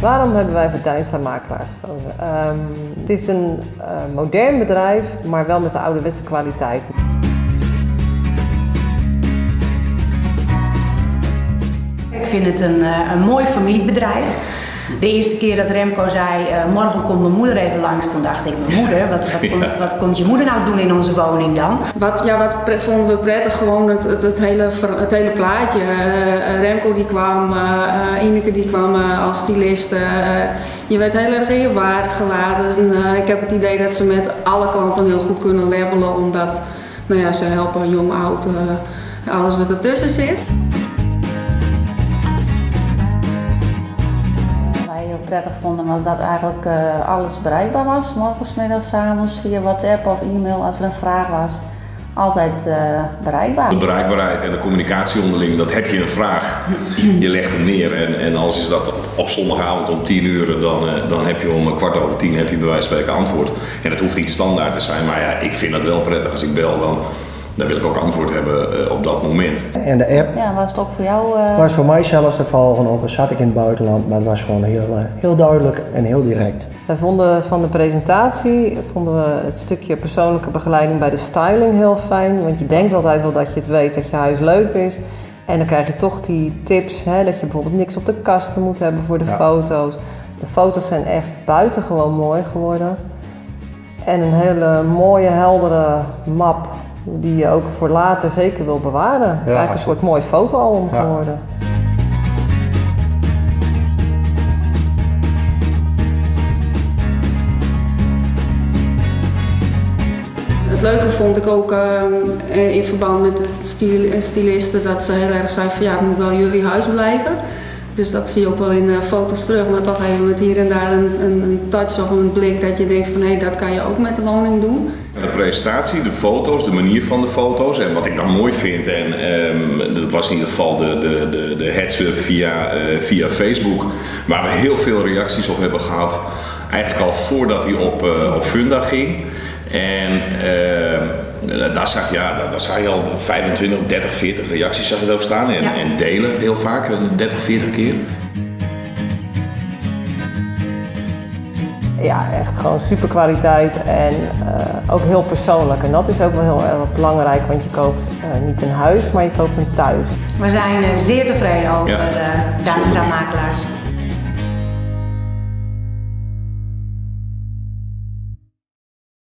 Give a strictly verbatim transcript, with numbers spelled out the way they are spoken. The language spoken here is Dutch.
Waarom hebben wij voor Dijnstra Makelaars gekozen? Um, het is een uh, modern bedrijf, maar wel met de ouderwetse kwaliteit. Ik vind het een, een mooi familiebedrijf. De eerste keer dat Remco zei, uh, morgen komt mijn moeder even langs, toen dacht ik, mijn moeder, wat, wat, komt, ja. wat komt je moeder nou doen in onze woning dan? Wat, ja, wat vonden we prettig, gewoon het, het, het, hele, het hele plaatje. Uh, Remco die kwam, uh, Ineke die kwam uh, als stylist. Uh, je werd heel erg in je waarde geladen. Uh, ik heb het idee dat ze met alle klanten heel goed kunnen levelen, omdat nou ja, ze helpen jong, oud, uh, alles wat ertussen zit. Prettig vonden was dat eigenlijk uh, alles bereikbaar was, morgens, middags, 's avonds, via WhatsApp of e-mail als er een vraag was. Altijd uh, bereikbaar. De bereikbaarheid en de communicatie onderling, dat heb je een vraag, je legt hem neer en, en als is dat op zondagavond om tien uur, dan, uh, dan heb je om kwart over tien heb je bij wijze van spreken antwoord. En het hoeft niet standaard te zijn, maar ja, ik vind dat wel prettig als ik bel, dan, dan wil ik ook antwoord hebben uh, op dat moment. En de app ja, was het ook voor jou? Uh... was voor mij zelfs te volgen, ook al zat ik in het buitenland, maar het was gewoon heel, uh, heel duidelijk en heel direct. Wij vonden van de presentatie vonden we het stukje persoonlijke begeleiding bij de styling heel fijn, want je denkt altijd wel dat je het weet dat je huis leuk is. En dan krijg je toch die tips, hè, dat je bijvoorbeeld niks op de kasten moet hebben voor de ja. foto's. De foto's zijn echt buitengewoon mooi geworden. En een hele mooie, heldere map die je ook voor later zeker wil bewaren. Het is ja, eigenlijk een soort mooi fotoalbum ja. geworden. Het leuke vond ik ook uh, in verband met de stil, stylisten dat ze heel erg zei van ja, het moet wel jullie huis blijven. Dus dat zie je ook wel in uh, foto's terug, maar toch even met hier en daar een, een, een touch of een blik dat je denkt van hé, hey, dat kan je ook met de woning doen. De presentatie, de foto's, de manier van de foto's en wat ik dan mooi vind, en um, dat was in ieder geval de, de, de, de heads-up via, uh, via Facebook, waar we heel veel reacties op hebben gehad, eigenlijk al voordat hij op, uh, op Funda ging. En uh, daar, zag, ja, daar, daar zag je al vijfentwintig, dertig, veertig reacties zag je erop staan en, ja. en delen heel vaak, dertig, veertig keer. Ja, echt gewoon super kwaliteit en uh, ook heel persoonlijk. En dat is ook wel heel erg belangrijk, want je koopt uh, niet een huis, maar je koopt een thuis. We zijn uh, zeer tevreden over ja. uh, Dijnstra Makelaars.